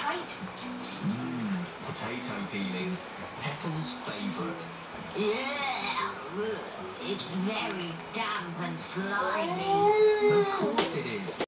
tight. Potato peelings, Petal's favourite. Yeah, it's very damp and slimy. Of course it is.